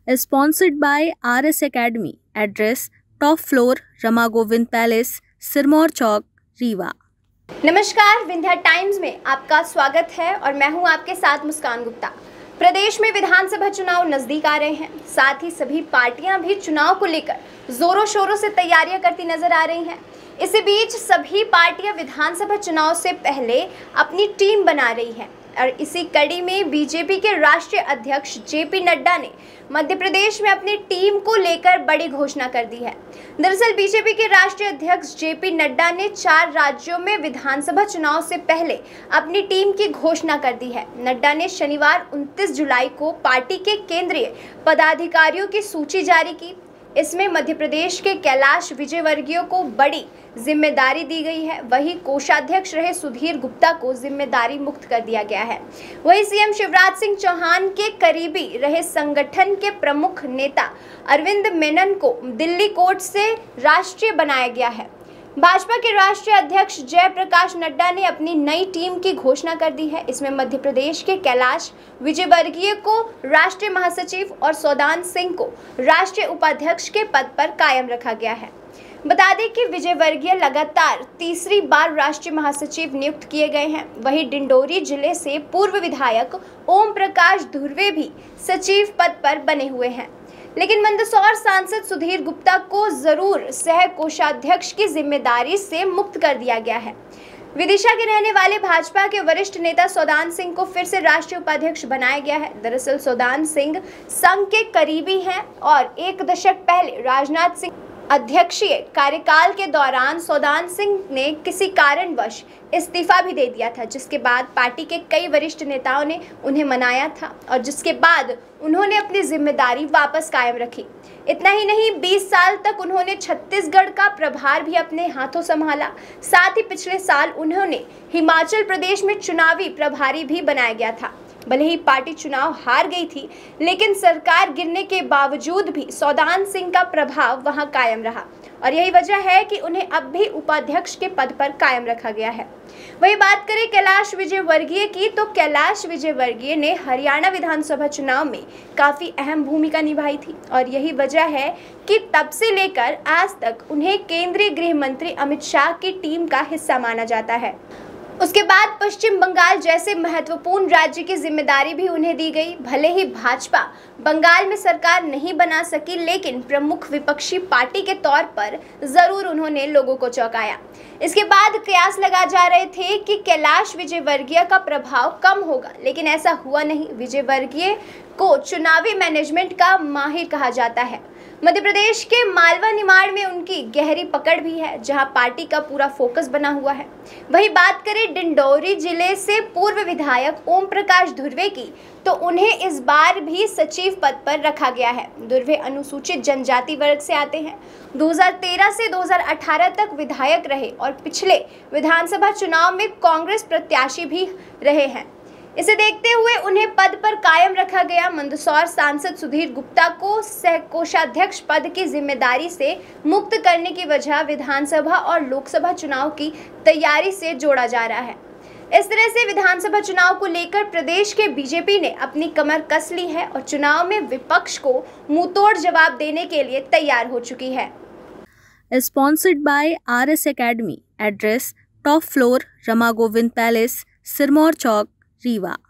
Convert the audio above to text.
Sponsored by RS Academy. Address: Top Floor, Rama Govind Palace, Sirmaur Chowk, Rewa. नमस्कार, Vindhya times में आपका स्वागत है और मैं हूं आपके साथ मुस्कान गुप्ता। प्रदेश में विधानसभा चुनाव नजदीक आ रहे हैं, साथ ही सभी पार्टियां भी चुनाव को लेकर जोरों शोरों से तैयारियां करती नजर आ रही हैं। इसी बीच सभी पार्टियां विधानसभा चुनाव से पहले अपनी टीम बना रही हैं और इसी कड़ी में बीजेपी के राष्ट्रीय अध्यक्ष जेपी नड्डा ने मध्य प्रदेश में अपनी टीम को लेकर बड़ी घोषणा कर दी है। दरअसल बीजेपी के राष्ट्रीय अध्यक्ष जेपी नड्डा ने 4 राज्यों में विधानसभा चुनाव से पहले अपनी टीम की घोषणा कर दी है। नड्डा ने शनिवार 29 जुलाई को पार्टी के केंद्रीय पदाधिकारियों की सूची जारी की। इसमें मध्य प्रदेश के कैलाश विजयवर्गीय को बड़ी जिम्मेदारी दी गई है। वहीं कोषाध्यक्ष रहे सुधीर गुप्ता को जिम्मेदारी मुक्त कर दिया गया है। वहीं सीएम शिवराज सिंह चौहान के करीबी रहे संगठन के प्रमुख नेता अरविंद मेनन को दिल्ली कोर्ट से राष्ट्रीय बनाया गया है। भाजपा के राष्ट्रीय अध्यक्ष जयप्रकाश नड्डा ने अपनी नई टीम की घोषणा कर दी है। इसमें मध्य प्रदेश के कैलाश विजयवर्गीय को राष्ट्रीय महासचिव और सौदान सिंह को राष्ट्रीय उपाध्यक्ष के पद पर कायम रखा गया है। बता दें कि विजयवर्गीय लगातार तीसरी बार राष्ट्रीय महासचिव नियुक्त किए गए हैं। वहीं डिंडोरी जिले से पूर्व विधायक ओम प्रकाश धुर्वे भी सचिव पद पर बने हुए हैं, लेकिन मंदसौर सांसद सुधीर गुप्ता को जरूर सह कोषाध्यक्ष की जिम्मेदारी से मुक्त कर दिया गया है। विदिशा के रहने वाले भाजपा के वरिष्ठ नेता सौदान सिंह को फिर से राष्ट्रीय उपाध्यक्ष बनाया गया है। दरअसल सौदान सिंह संघ के करीबी हैं और 1 दशक पहले राजनाथ सिंह अध्यक्षीय कार्यकाल के दौरान सौदान सिंह ने किसी कारणवश इस्तीफा भी दे दिया था, जिसके बाद पार्टी के कई वरिष्ठ नेताओं ने उन्हें मनाया था और जिसके बाद उन्होंने अपनी जिम्मेदारी वापस कायम रखी। इतना ही नहीं, 20 साल तक उन्होंने छत्तीसगढ़ का प्रभार भी अपने हाथों संभाला। साथ ही पिछले साल उन्होंने हिमाचल प्रदेश में चुनावी प्रभारी भी बनाया गया था। भले ही पार्टी चुनाव हार गई थी, लेकिन सरकार गिरने के बावजूद भी सौदान सिंह का प्रभाव वहां कायम रहा और यही वजह है कि उन्हें अब भी उपाध्यक्ष के पद पर कायम रखा गया है। वही बात करें कैलाश विजयवर्गीय की, तो कैलाश विजयवर्गीय ने हरियाणा विधानसभा चुनाव में काफी अहम भूमिका निभाई थी और यही वजह है कि तब से लेकर आज तक उन्हें केंद्रीय गृह मंत्री अमित शाह की टीम का हिस्सा माना जाता है। उसके बाद पश्चिम बंगाल जैसे महत्वपूर्ण राज्य की जिम्मेदारी भी उन्हें दी गई। भले ही भाजपा बंगाल में सरकार नहीं बना सकी, लेकिन प्रमुख विपक्षी पार्टी के तौर पर जरूर उन्होंने लोगों को चौंकाया। इसके बाद कयास लगा जा रहे थे कि कैलाश विजयवर्गीय का प्रभाव कम होगा, लेकिन ऐसा हुआ नहीं। विजयवर्गीय को चुनावी मैनेजमेंट का माहिर कहा जाता है। मध्य प्रदेश के मालवा निमाड़ में उनकी गहरी पकड़ भी है, जहां पार्टी का पूरा फोकस बना हुआ है। वही बात करें डिंडोरी जिले से पूर्व विधायक ओम प्रकाश धुर्वे की, तो उन्हें इस बार भी सचिव पद पर रखा गया है। धुर्वे अनुसूचित जनजाति वर्ग से आते हैं। 2013 से 2018 तक विधायक रहे और पिछले विधानसभा चुनाव में कांग्रेस प्रत्याशी भी रहे हैं। इसे देखते हुए उन्हें पद पर कायम रखा गया। मंदसौर सांसद सुधीर गुप्ता को सह कोषाध्यक्ष पद की जिम्मेदारी से मुक्त करने की वजह विधानसभा और लोकसभा चुनाव की तैयारी से जोड़ा जा रहा है। इस तरह से विधानसभा चुनाव को लेकर प्रदेश के बीजेपी ने अपनी कमर कस ली है और चुनाव में विपक्ष को मुंहतोड़ जवाब देने के लिए तैयार हो चुकी है। Sponsored by RS Academy. Address: Top Floor, Rama Govind Palace, Sirmaur Chowk, Rewa.